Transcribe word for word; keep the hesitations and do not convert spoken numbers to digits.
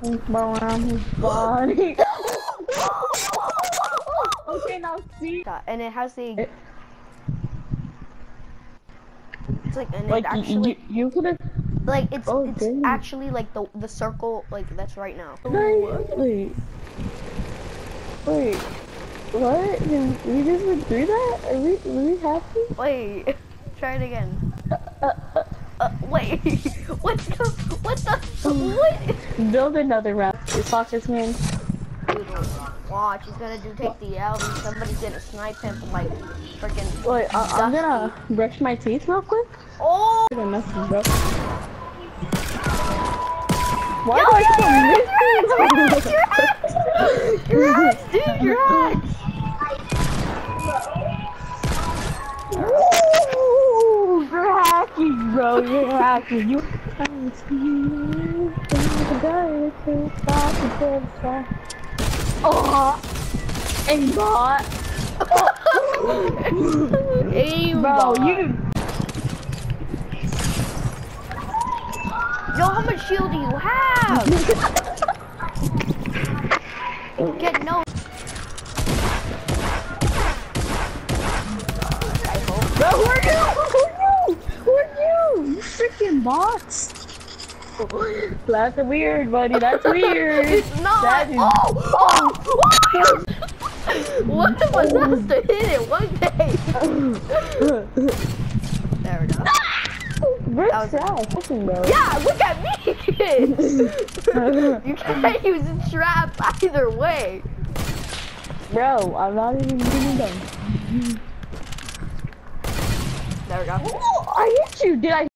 around his body. Okay, now see. And it has the. It, it's like and like it actually. you, you could have. Like it's Oh, it's dang. actually like the the circle like that's right now. Wait, wait, wait. What? Did we just went through that? Are we, are we happy? Wait, try it again. Uh, uh, uh, uh, wait, what the, what the, what? Build another round. Sausage man. Dude, watch, he's gonna do take the L and somebody's gonna snipe him from like freaking. Wait, I, I'm gonna brush my teeth real quick. Oh! Message, bro. Why Yo, do I yo, keep missing? Your hacks, dude, your hacks! Ooh, you're hacking, bro. You're hacking. You. Oh, and got. Aim, bro, you. Yo, how much shield do you have? Get no. Bro, who are you? Who are you? Who are you? You freaking bots. That's weird, buddy. That's weird. It's not. That is... Oh, oh, oh. What was supposed to hit it one day? There we go. Where's that? Bro. Yeah, look at me, kid. You can't use a trap either way. Bro, I'm not even getting done. There we go. Oh, I hit you. Did I?